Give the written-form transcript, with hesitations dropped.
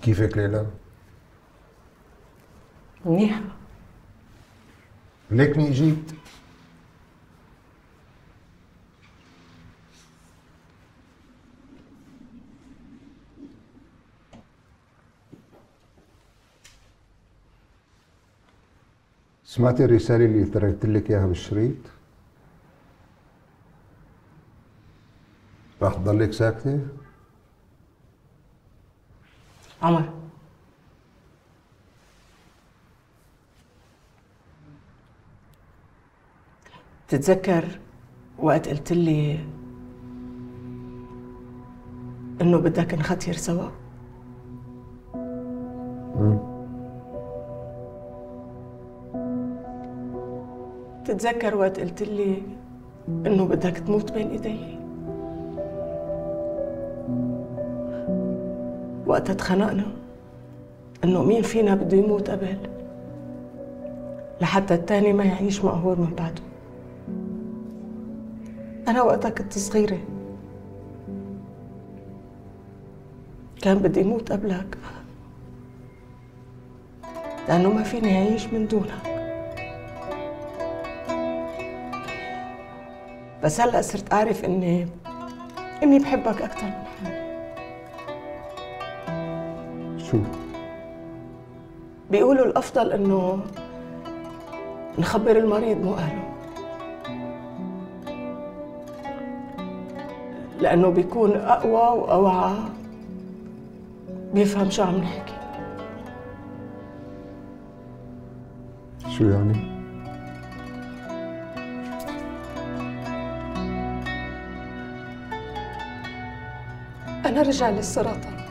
كيفك ليلى؟ منيحة. ليكني اجيت. سمعتي الرسالة اللي تركت لك اياها بالشريط؟ راح تضلك ساكتة؟ عمر، تتذكر وقت قلت لي انه بدك نختير سوا؟ تتذكر وقت قلت لي انه بدك تموت بين ايدي؟ وقتها اتخانقنا انه مين فينا بده يموت قبل لحتى التاني ما يعيش مقهور من بعده. انا وقتها كنت صغيرة، كان بدي يموت قبلك لانه ما فيني اعيش من دونك. بس هلا صرت اعرف اني بحبك اكثر من حالي. شو؟ بيقولوا الافضل انه نخبر المريض مو اهله، لانه بيكون اقوى واوعى، بيفهم شو عم نحكي. شو يعني؟ انا رجع للسرطان،